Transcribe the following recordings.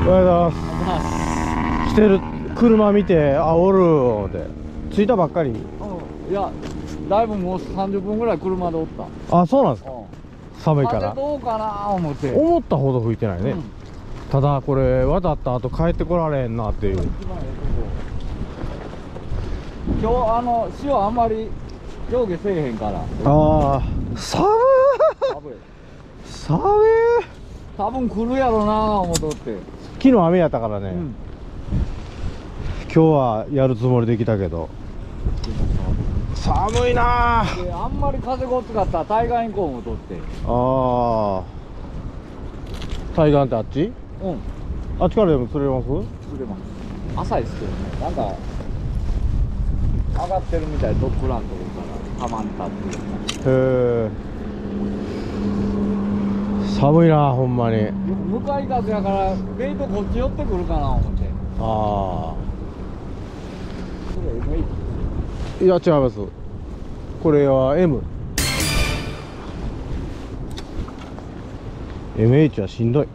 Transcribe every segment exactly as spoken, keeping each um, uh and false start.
ございます。来てる車見て、あ、おる思って着いたばっかり。 うん、いやだいぶもうさんじゅっぷんぐらい車でおった。 あ、そうなんですか。 うん、 寒いから。 風どうかな思って。 思ったほど吹いてないね、うん、ただこれ渡った後帰ってこられんなっていう。 今日あの潮あんまり上下せえへんから。 ああ、寒い寒い。 多分来るやろな思っとって。 昨日雨やったからね、うん、今日はやるつもりで来たけど寒いなあ。 であんまり風ごつかったら対岸行こう思っとって。 ああ、対岸ってあっち？うん、あっちからでも釣れます？ 釣れます。浅いっすけどね、なんか上がってるみたい。ドッグランとかからたまんたっていうか。 へえ、寒いなほんまに。 向かい風やからベイトこっち寄ってくるかな思って。 ああ、 それ エムエイチ？ いや違います。これは エム。 エムエイチ はしんどい。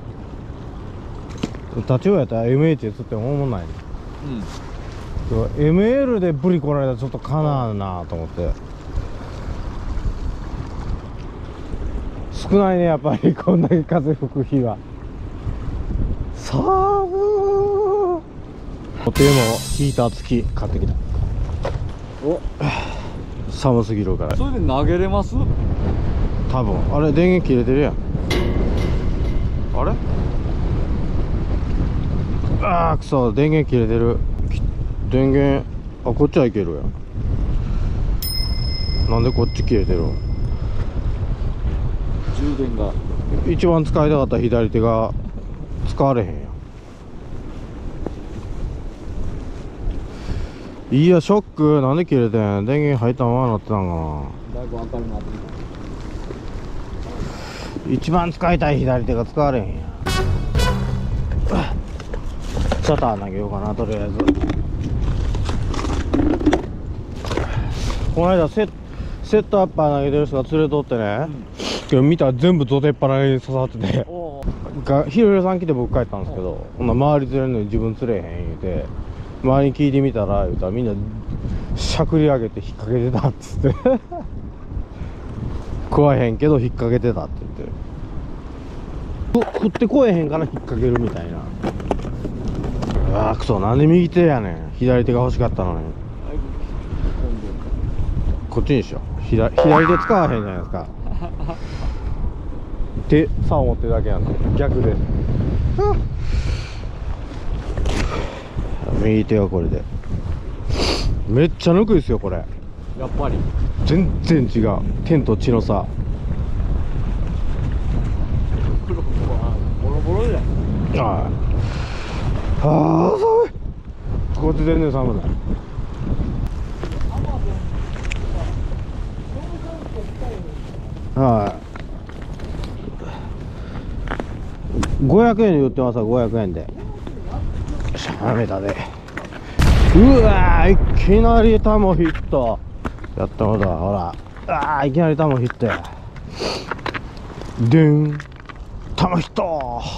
立ち寄やったら エムエイチ で釣ってもおもんないね。うん、エムエル でブリ来られたらちょっとかなわんなと思って。少ないねやっぱりこんだけ風吹く日は。寒ー。お手もヒーター付き買ってきた。お、寒すぎるから。 それで投げれます？ 多分あれ電源切れてるやん。あれ、ああくそ、電源切れてる。電源、あ、こっちはいけるやん。なんでこっち切れてるん？ 充電が一番使いたかった左手が使われへんやん。いやショック。なんで切れてん？電源入ったままなってたんかな。 だいぶ明るくなってきた。一番使いたい左手が使われへんやん。シャター投げようかなとりあえず。この間セッセットアッパー投げてる人が連れとってね、うん、今日見たら全部土手っ腹に刺さってて、がひろひろさん来て僕帰ったんですけど、ほんな周り釣れるのに自分釣れへん言うて、周りに聞いてみたら言うたらみんなしゃくり上げて引っ掛けてたっつって食わへんけど引っ掛けてたって言って、食ってこえへんから引っ掛けるみたいな。ああくそ、なんで右手やねん。左手が欲しかったのに。こっちにしよう。左左手使わへんじゃないですか。手竿持ってるだけなんで逆です。右手はこれでめっちゃぬくいですよこれ。 やっぱり全然違う。天と地の差。 ボロボロじゃん。 ああ、ああ寒い。こっち全然寒ない。はい、ごひゃくえんで売ってますわ。ごひゃくえんでしゃめたで。うわー、いきなりタモヒットやったことはほら、あーいきなりタモヒットやでん、タモヒット。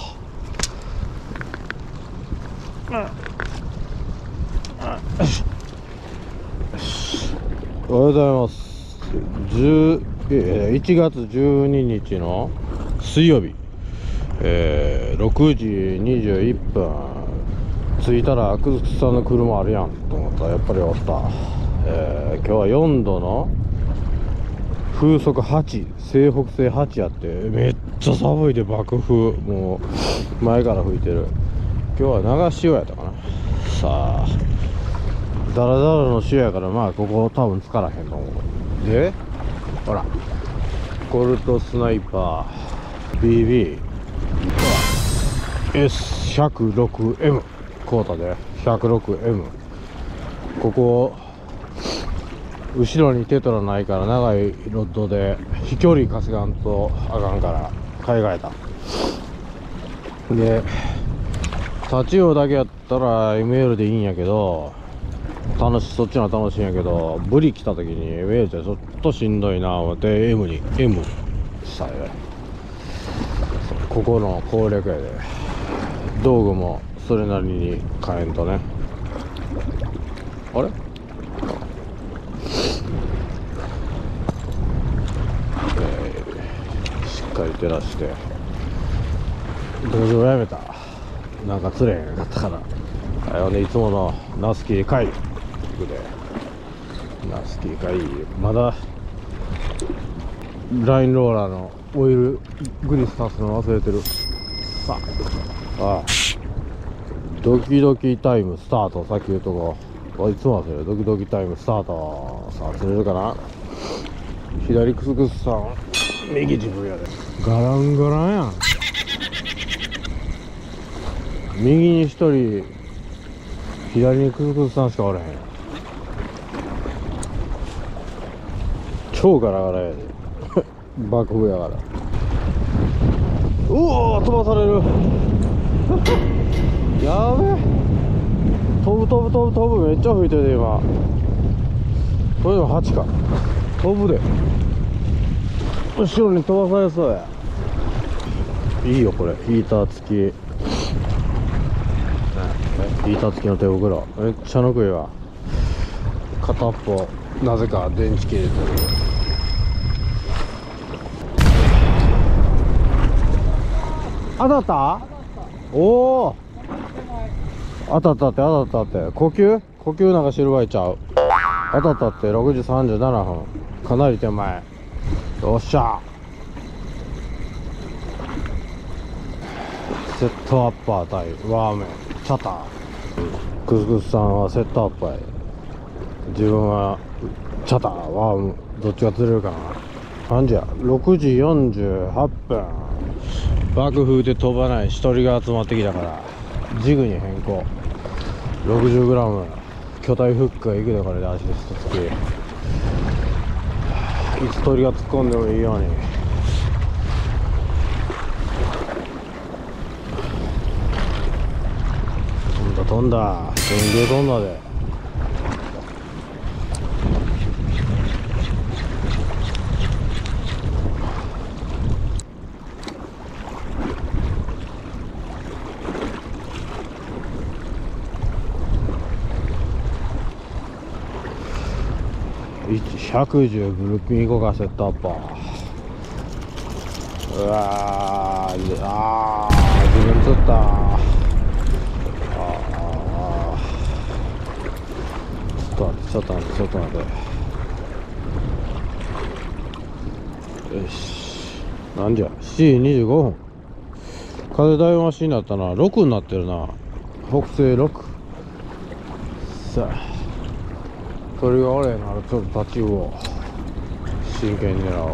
おはようございます。いちがつじゅうににちの水曜日、えー、ろくじにじゅういっぷん着いたら阿久津さんの車あるやんと思ったらやっぱりおった。えー、今日はよんどの風速はち、西北西はちやってめっちゃ寒いで爆風、もう前から吹いてる。今日は流し潮やったかな。さあダラダラの潮やから、まあここ多分つからへんと思う。でほらコルトスナイパー ビービー エスひゃくろくエム コータで ひゃくろくエム。 ここ後ろにテトラないから長いロッドで飛距離稼がんとあかんから買い替えた。でタチウオだけやったら エムエル でいいんやけど、楽しそっちのは楽しいんやけど、ブリ来た時に エムエル じゃちょっとしんどいな思って エム に エム したよ。ここの攻略やで。 道具もそれなりに買えんとね。あれ、えー、しっかり照らして。道場やめた、なんか釣れへんかったから。はい、ほんでいつものナスキー貝でナスキー貝まだラインローラーのオイルグリス足すの忘れてる。さあ、ああ、ドキドキタイムスタート。さっき言うとこいつも忘れる。ドキドキタイムスタート。さあ釣れるかな。左クスクスさん、右自分やで。ガランガランやん。右に一人、左にクスクスさんしかおらへん。超ガラガラやで。爆風やから。うおー、飛ばされる。やべえ、飛ぶ飛ぶ飛ぶ飛ぶ、めっちゃ吹いてるで今。これでもはちか、飛ぶで。後ろに飛ばされそうや。いいよこれ、ヒーター付き、ヒーター付きの手袋、めっちゃぬくいわ。片っぽなぜか電池切れてる。当たった？おお、当たったって当たったって。呼吸呼吸なんか知る場合ちゃう。当たったって。ろくじさんじゅうななふん、かなり手前。よっしゃ、セットアッパー対ワーメンチャター。クスクスさんはセットアッパーや。自分はチャターワーム、どっちが釣れるかな。何時や、ろくじよんじゅうはっぷん。爆風で飛ばない一人が集まってきたからジグに変更。 ろくじゅうグラム 巨体フックがいくで、これでアシスト付き。いつ鳥が突っ込んでもいいように。飛んだ飛んだ、全然飛んだで。ひゃくじゅうブルピンいこうか、セットアッパー。うわー、あー、自分釣った。ああ、ちょっと待ってちょっと待ってちょっと待って。よし、なんじゃしちじにじゅうごふん。風だいぶマシになったな。ろくになってるな。北西ろく。さあ、鳥がおれへんならちょっとタチウオ真剣に狙おう。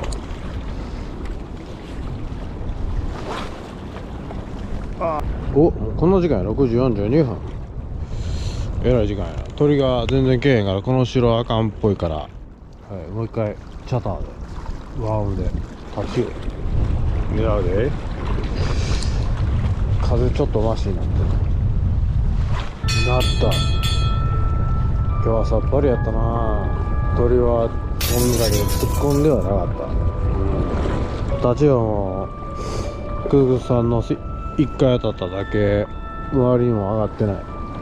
あお、この時間や。ろくじよんじゅうにふん。えらい時間やな。鳥が全然来へんから、この城あかんっぽいから、はい、もう一回チャターでワームでタチウオ狙うで。風ちょっとマシになってる。なった。今日はさっぱりやったな。鳥はそんなに突っ込んではなかった。タチウオもクスクスさんのいっかい当たっただけ、周りにも上がってない。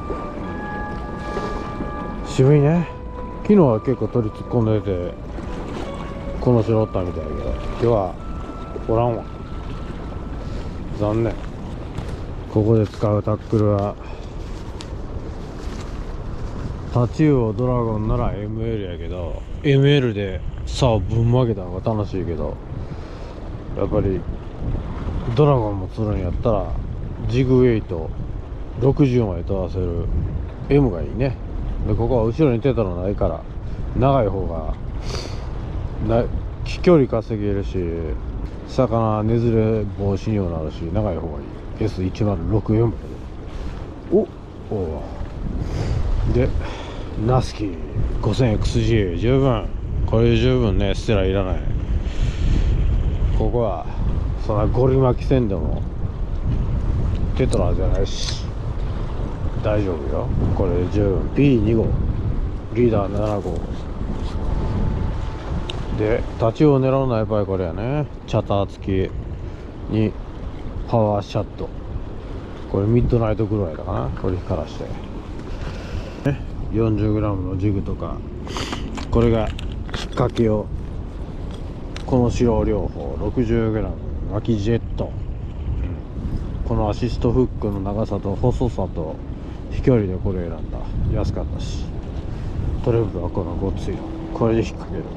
渋いね。昨日は結構鳥突っ込んでてこの城おったみたいだけど、今日はおらんわ。残念。ここで使うタックルはタチウオドラゴンなら エムエル やけど、 エムエル で竿をぶん曲げたのが楽しいけど、やっぱりドラゴンも釣るんやったらジグウェイトろくじゅうまで飛ばせる エム がいいね。でここは後ろにテトロないから長い方がな飛距離稼げるし、魚ねずれ防止にもなるし、長い方がいい。 エスいちまるろくよん まで。おおでナスキー ごせんエックスジー 十分。これで十分ね。ステラいらない。ここはそんなゴリ巻きせんでもテトラじゃないし大丈夫よ。これで十分。 ビーに 号リーダーなな号でタチウオを狙うのはやっぱりこれやね。チャター付きにパワーシャット。 これミッドナイトぐらいだかな、これ光らして、ね、よんじゅうグラム のジグとか、これが引っ掛け用、この白両方 ろくじゅうグラム 巻きジェット、このアシストフックの長さと細さと飛距離でこれ選んだ。安かったし、トレブルはこのごっついの、これで引っ掛ける。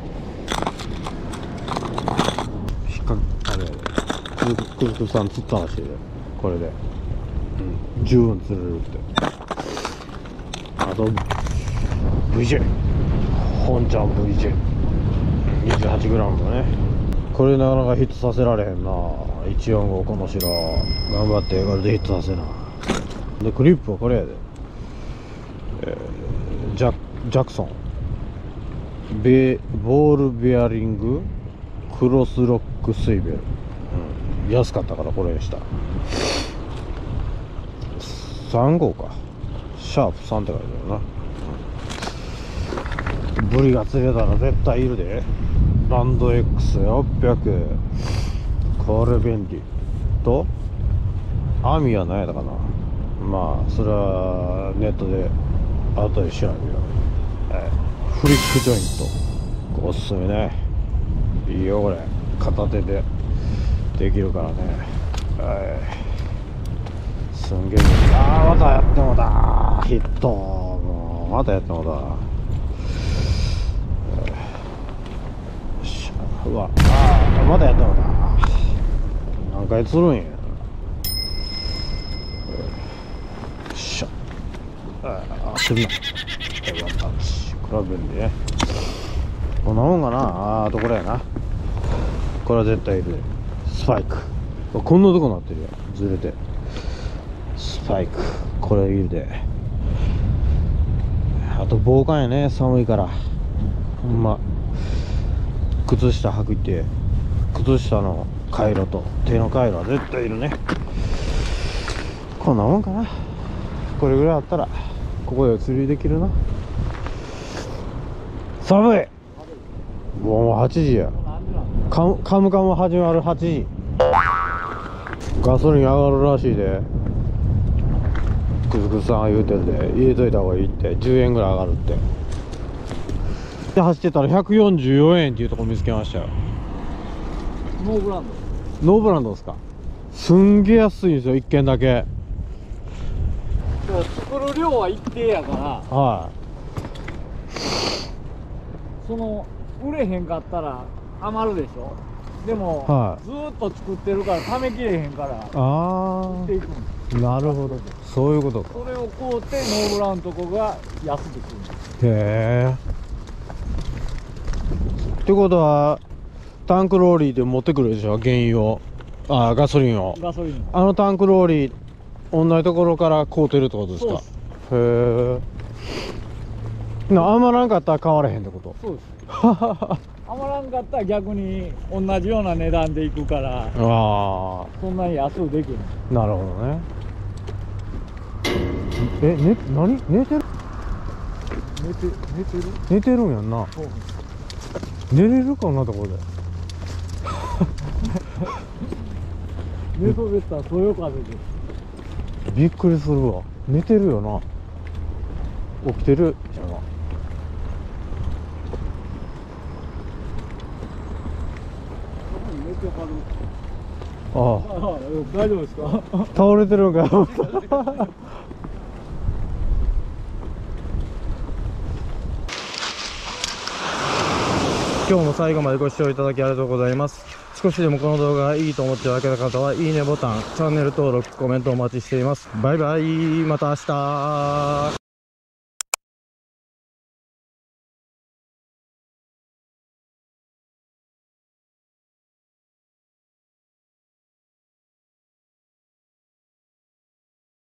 引っ掛けあれやで、クルクルさん釣ったらしいで、これで、うん、十分釣れるって。あと ブイジェー 本ちゃん ブイジェー にじゅうはちグラム のね、これなかなかヒットさせられへんな。いちよんごこの白頑張ってこれでヒットさせな。でクリップはこれやで、えー、ジャジャクソンベボールベアリングクロスロックスイベル、うん、安かったからこれにした。さん号か、シャープさんって書いてあるな。ブリが釣れたら絶対いるで。ランド エックスろっぴゃく、これ便利と、網は何やったかな。まあそれはネットで後で調べるよ、はい、フリックジョイントおすすめね。いいよこれ、片手でできるからね。はい、すんげえ。ああまたやってもうた、ヒット、もうまたやってもうた。うわあまたやってもうた。何回釣るんや。しゃああ釣るな。よかったし、これは便利ね。こんなもんかな。ああとこれやな、これは絶対いるで。スパイク、こんなとこなってるよ、ずれて。スパイクこれいるで。あと防寒やね、寒いから。ほんま靴下履いて、靴下の回路と手の回路は絶対いるね。こんなもんかな。これぐらいあったらここで釣りできるな。寒い、もうはちじや。カムカムカム始まるはちじ。ガソリン上がるらしいで。クズクズさんが言うてるで、入れといた方がいいって。じゅうえんぐらい上がるって。で走ってたらひゃくよんじゅうよえんっていうとこ見つけましたよ。 ノーブランド。 ノーブランドですか。すんげえ安いんですよ、いっけんだけ。 作る量は一定やから、 はその売れへんかったら余るでしょ。でも、 はい、 ずーっと作ってるからためきれへんから、 い。あ売っていくんです。 あなるほど、そういうことか。 それを買うてノーブランドとこが安くするんです。 へえ。ってことはタンクローリーで持ってくるでしょ、原油を。ああガソリンを。 ガソリンあのタンクローリー同じところから買うてるってことですか。 そうです。 へえ。な余らんかったら買われへんってこと。 そうです。余らんかったら逆に同じような値段でいくから、 ああそんなに安くできる。 なるほどね。え、ね、何寝てる寝て寝てる寝てるんやんな。 そう寝れるかなところで。 寝そべったらそよ風です。 びっくりするわ。寝てるよな。起きてるじゃな。 寝てはる。 あああ、大丈夫ですか。 あ倒れてるんかよ。今日も最後までご視聴いただきありがとうございます。少しでもこの動画がいいと思っていただけた方は、いいねボタン、チャンネル登録、コメントお待ちしています。バイバイ、また明日。